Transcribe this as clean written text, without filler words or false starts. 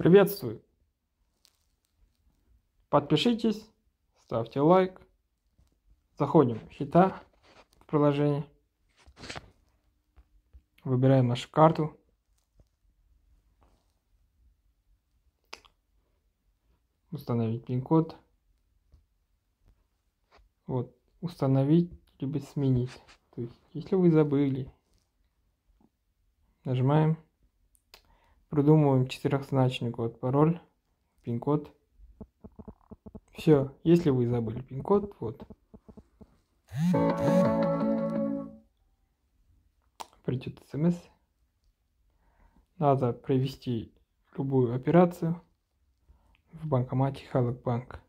Приветствую! Подпишитесь, ставьте лайк. Заходим в счета в приложение. Выбираем нашу карту. Установить пин-код. Вот, установить либо сменить. То есть, если вы забыли, нажимаем. Придумываем четырехзначный код, пароль, пин-код. Все, если вы забыли пин-код, вот. Придет смс. Надо провести любую операцию в банкомате Халык Банк.